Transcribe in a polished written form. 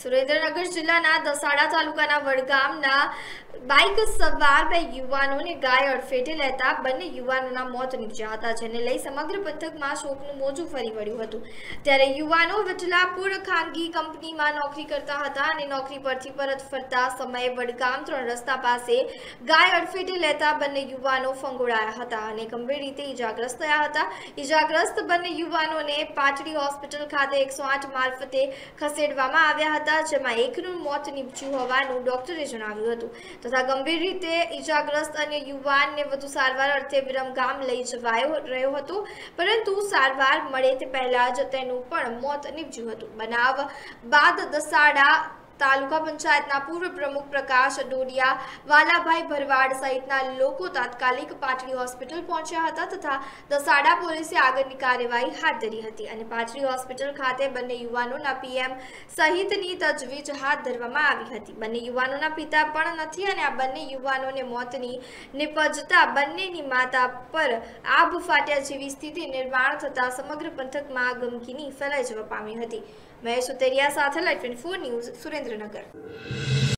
સુરેન્દ્રનગર જિલ્લાના દસાડા તાલુકાના વડગામના બાઇક સવાર બે યુવાનોને ગાય અડફેટે લેતા બંને યુવાનોના મોત નીપજ્યા હતા, જેને લઈ સમગ્ર પંથકમાં શોકનું મોજું ફરી વળ્યું હતું। ત્યારે યુવાનો વિઠલાપુર ખાનગી કંપનીમાં નોકરી કરતા હતા અને નોકરી પરથી પરત ફરતા સમયે વડગામ 3 રસ્તા પાસે ગાય અડફેટે લેતા બંને યુવાનો ફંગોળાયા હતા અને ગંભીર રીતે ઈજાગ્રસ્ત થયા હતા। ઈજાગ્રસ્ત બંને યુવાનોને પાટડી હોસ્પિટલ ખાતે 108 મારફતે ખસેડવામાં આવ્યા હતા, જેમાં એકનું મોત નીપજ્યું હોવાનું ડોક્ટરે જણાવ્યું હતું તથા ગંભીર રીતે ઈજાગ્રસ્ત અન્ય યુવાનને વધુ સારવાર અર્થે વિરમગામ લઈ જવાયો રહ્યો હતો, પરંતુ સારવાર મળે તે પહેલા જ તેનું પણ મોત નીપજ્યું હતું। બનાવ બાદ દસાડા તાલુકા પંચાયતના પૂર્વ પ્રમુખ પ્રકાશ ડોડિયા, વાલાભાઈ ભરવાડ સહિતના લોકો તાત્કાલિક પાટડી હોસ્પિટલ પહોંચ્યા હતા તથા દસાડા પોલીસે આગળની કાર્યવાહી હાથ ધરી હતી અને પાટડી હોસ્પિટલ ખાતે બંને યુવાનોના પીએમ સહિતની તજવીજ હાથ ધરવામાં આવી હતી। બંને યુવાનોના પિતા પણ નથી અને આ બંને યુવાનોને મોતની નિપજતા બંનેની માતા પર આભ ફાટ્યા જેવી સ્થિતિ નિર્માણ થતા સમગ્ર પંથકમાં ગમગીની ફેલાઈ જવા પામી હતી। મહેશ સુતેરિયા સાથે લાઈવ 24 ન્યૂઝ સુરેન્દ્રનગર।